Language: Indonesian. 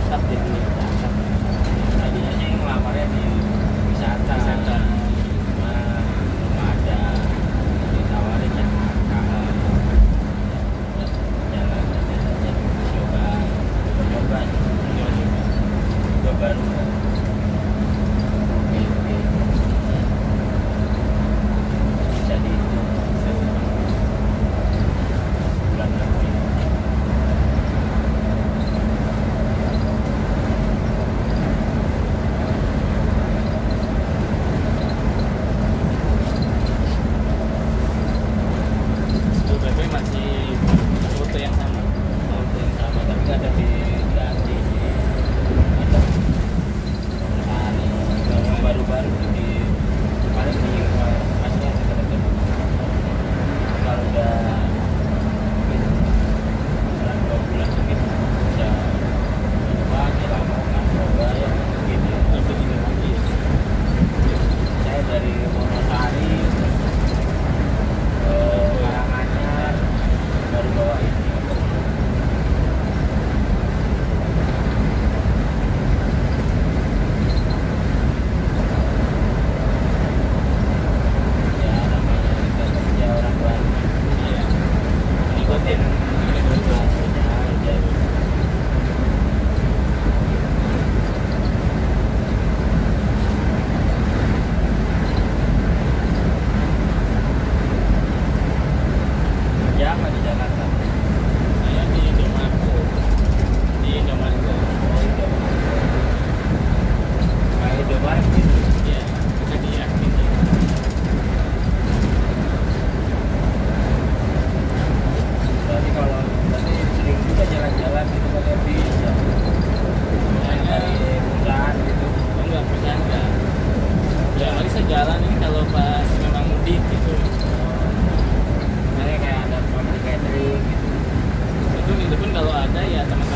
tetap jadi tetap. Tadinya sih ngelamarnya di wisata. Cuma belum ada ditawarin Jakarta. Jalan aja coba baru. Bisa dihitung bulan lebih. Itu berarti masih foto yang sama. Tahun yang sama tapi nggak ada diganti sih. Ada yang baru-baru di paling di masnya dekat-dekat. Kalau udah bulan 2 bulan mungkin bisa lagi lama nggak coba ya gitu. Lebih gini lagi. Saya dari Wonosari terus ke Karanganyar baru bawa ini. Ya namanya kita kerja orang baru. Iya. Ikutin hasilnya aja. Kerja apa di Jakarta? Saya di Indomaret. Di Indomaret. Oh itu kayak Indomaret gitu. Iya, bisa diyakin ya. Berarti sering juga jalan-jalan gitu pakai bis ya. Main dari perusahaan gitu. Enggak, perusahaan enggak. Ya, kali saya jalan ini kalau pas memang mudik gitu. Misalnya kayak ada pabrik catering gitu. Itu pun kalau ada ya teman